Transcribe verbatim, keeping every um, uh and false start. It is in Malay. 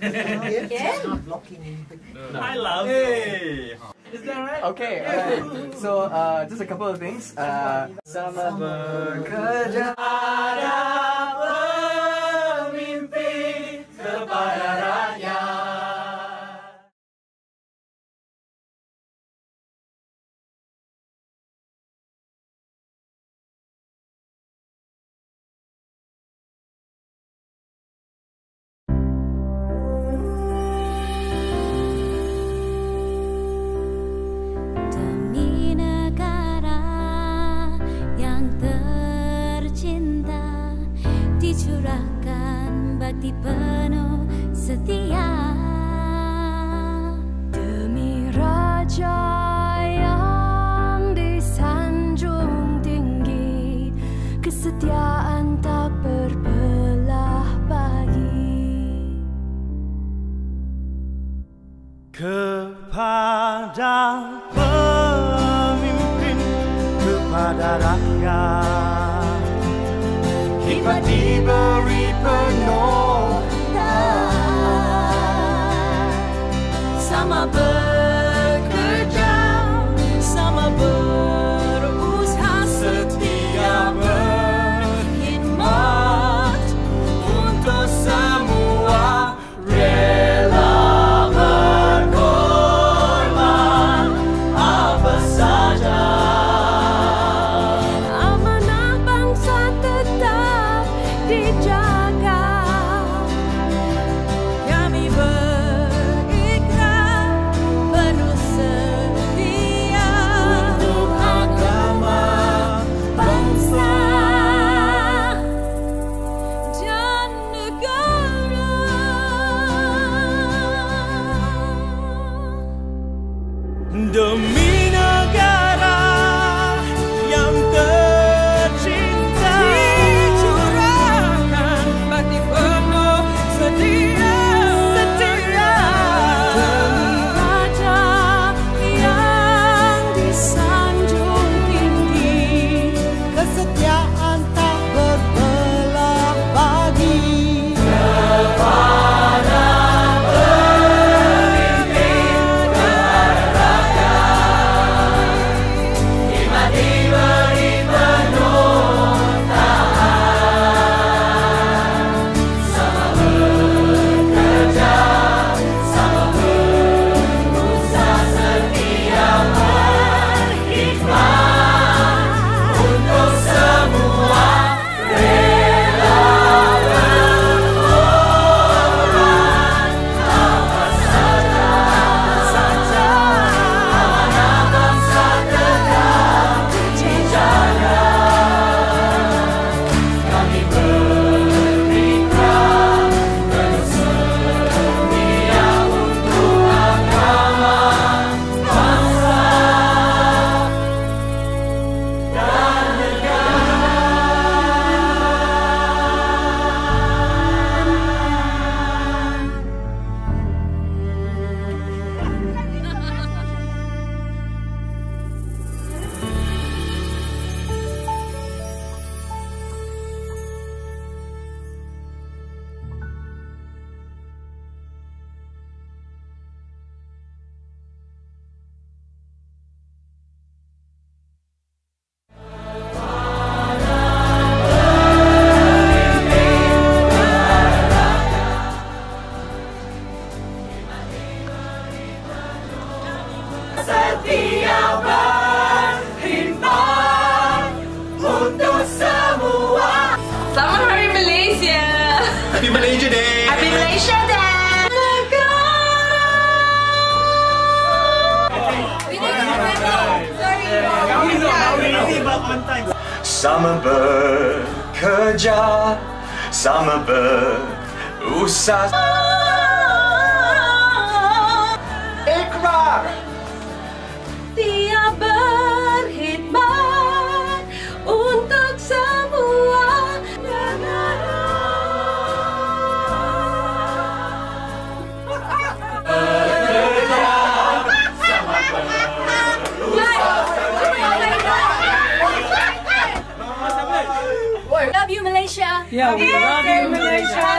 Again? Not blocking anything. No. I love Hey. Is that right? Okay, alright. So, uh, just a couple of things. Uh, sama bekerja ada pemimpin kepada rakyat. Curahkan bakti penuh setia demi raja yang disanjung tinggi, kesetiaan tak berbelah bagi. Kepada pemimpin, kepada rakyat, kita diberi penuh sama bekerja, sama berusaha, setia berkhidmat untuk semua, rela berkorban apa saja. Amanah bangsa tetap dijaga. Kami berikrar penuh setia untuk agama, bangsa dan negara. Demi negara yang tercinta, Dicurahkan bakti penuh setia, setia demi raja yang disanjung tinggi, Kesetiaan tak berbelah bagi. setia berkhidmat untuk semua. Selamat Hari Malaysia. Happy Malaysia Day. Happy Malaysia Day. Sama bekerja, sama berusaha. Ikrar. Setia berkhidmat untuk semua negara. Love you, Malaysia. Yeah, we love you, Malaysia.